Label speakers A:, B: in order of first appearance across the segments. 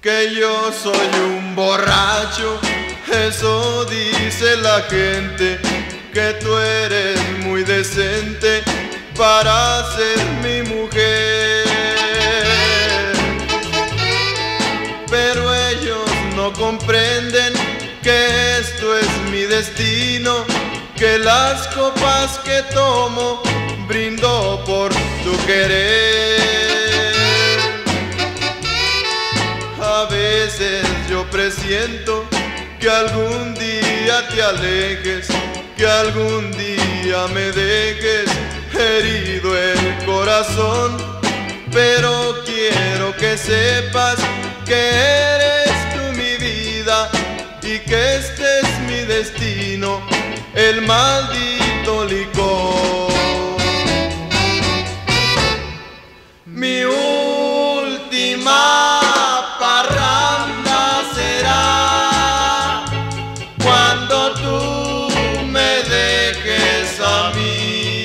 A: que yo soy un borracho. Eso dice la gente, que tú eres muy decente para ser mi mujer. Pero ellos no comprenden que esto es mi destino, que las copas que tomo brindo por tu querer. A veces yo presiento que algún día te alejes, que algún día me dejes herido el corazón. Pero quiero que sepas que eres tú mi vida y que este es mi destino, el maldito licor. Mi última parranda será cuando tú me dejes a mí.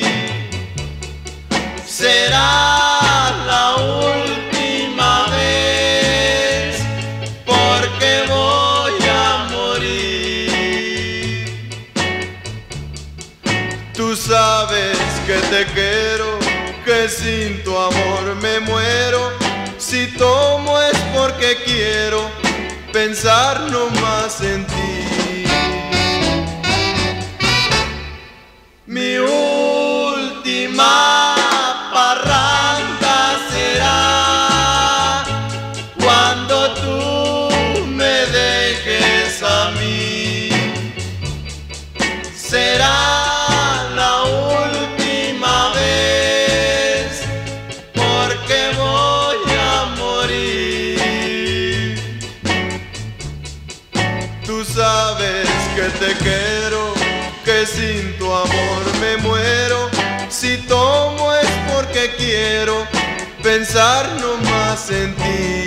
A: Será la última vez, porque voy a morir. Tú sabes que te quiero, que sin tu amor me muero. Si tomo es porque quiero pensar no más en ti. Mi última parranda será cuando tú me dejes a mí. Será la última vez, porque voy a morir. Tú sabes que te quiero, que sin tu amor me muero. Si tomo es porque quiero pensar no más en ti.